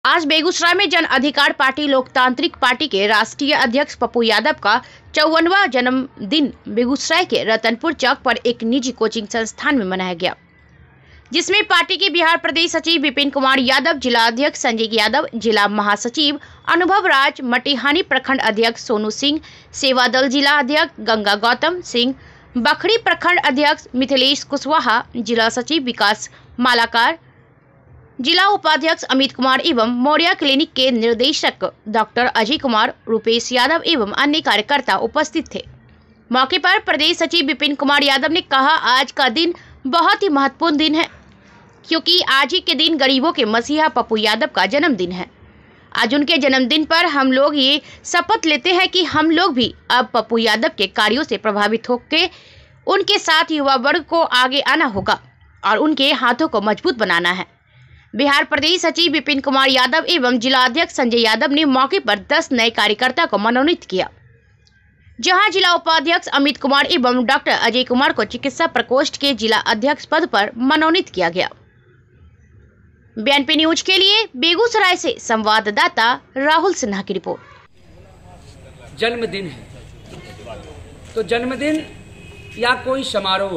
आज बेगूसराय में जन अधिकार पार्टी लोकतांत्रिक पार्टी के राष्ट्रीय अध्यक्ष पप्पू यादव का 54वां जन्मदिन बेगूसराय के रतनपुर चौक पर एक निजी कोचिंग संस्थान में मनाया गया, जिसमें पार्टी के बिहार प्रदेश सचिव विपिन कुमार यादव, जिला अध्यक्ष संजय यादव, जिला महासचिव अनुभव राज, मटिहानी प्रखंड अध्यक्ष सोनू सिंह, सेवा दल जिला अध्यक्ष गंगा गौतम सिंह, बखरी प्रखंड अध्यक्ष मिथिलेश कुशवाहा, जिला सचिव विकास मालाकार, जिला उपाध्यक्ष अमित कुमार एवं मौर्या क्लिनिक के निर्देशक डॉक्टर अजय कुमार, रुपेश यादव एवं अन्य कार्यकर्ता उपस्थित थे। मौके पर प्रदेश सचिव विपिन कुमार यादव ने कहा, आज का दिन बहुत ही महत्वपूर्ण दिन है, क्योंकि आज ही के दिन गरीबों के मसीहा पप्पू यादव का जन्मदिन है। आज उनके जन्मदिन पर हम लोग ये शपथ लेते हैं कि हम लोग भी अब पप्पू यादव के कार्यों से प्रभावित होकर उनके साथ युवा वर्ग को आगे आना होगा और उनके हाथों को मजबूत बनाना है। बिहार प्रदेश सचिव विपिन कुमार यादव एवं जिला अध्यक्ष संजय यादव ने मौके पर 10 नए कार्यकर्ता को मनोनीत किया, जहां जिला उपाध्यक्ष अमित कुमार एवं डॉक्टर अजय कुमार को चिकित्सा प्रकोष्ठ के जिला अध्यक्ष पद पर मनोनीत किया गया। बीएनपी न्यूज के लिए बेगूसराय से संवाददाता राहुल सिन्हा की रिपोर्ट। जन्मदिन है तो जन्मदिन या कोई समारोह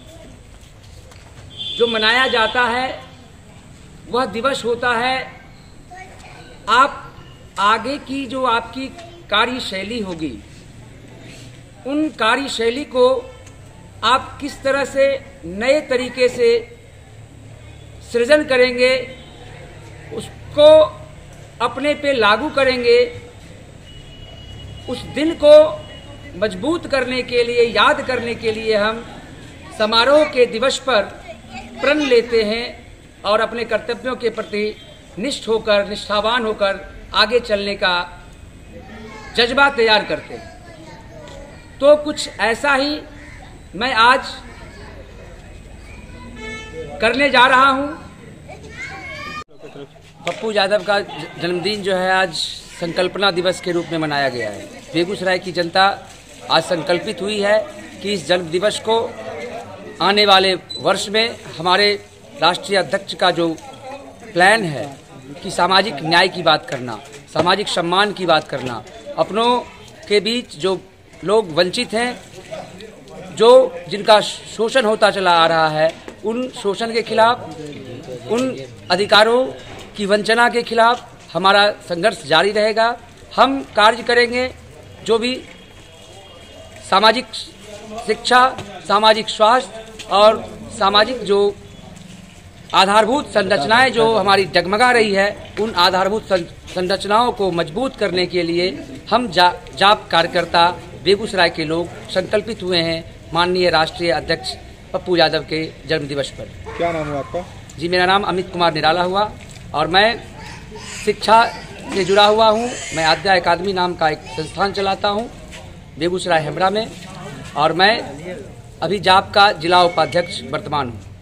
जो मनाया जाता है वह दिवस होता है। आप आगे की जो आपकी कार्यशैली होगी, उन कार्यशैली को आप किस तरह से नए तरीके से सृजन करेंगे, उसको अपने पे लागू करेंगे। उस दिन को मजबूत करने के लिए, याद करने के लिए हम समारोह के दिवस पर प्रण लेते हैं और अपने कर्तव्यों के प्रति निष्ठ होकर, निष्ठावान होकर आगे चलने का जज्बा तैयार करते हैं। तो कुछ ऐसा ही मैं आज करने जा रहा हूं। पप्पू यादव का जन्मदिन जो है आज संकल्पना दिवस के रूप में मनाया गया है। बेगूसराय की जनता आज संकल्पित हुई है कि इस जन्म दिवस को आने वाले वर्ष में हमारे राष्ट्रीय अध्यक्ष का जो प्लान है कि सामाजिक न्याय की बात करना, सामाजिक सम्मान की बात करना, अपनों के बीच जो लोग वंचित हैं, जो जिनका शोषण होता चला आ रहा है, उन शोषण के खिलाफ, उन अधिकारों की वंचना के खिलाफ हमारा संघर्ष जारी रहेगा। हम कार्य करेंगे जो भी सामाजिक शिक्षा, सामाजिक स्वास्थ्य और सामाजिक जो आधारभूत संरचनाएं जो हमारी डगमगा रही है, उन आधारभूत संरचनाओं को मजबूत करने के लिए हम जाप कार्यकर्ता बेगूसराय के लोग संकल्पित हुए हैं माननीय राष्ट्रीय अध्यक्ष पप्पू यादव के जन्म दिवस पर। क्या नाम हुआ आपका? जी, मेरा नाम अमित कुमार निराला हुआ और मैं शिक्षा से जुड़ा हुआ हूँ। मैं आद्या अकादमी नाम का एक संस्थान चलाता हूँ बेगूसराय हेमरा में, और मैं अभी जाप का जिला उपाध्यक्ष वर्तमान हूँ।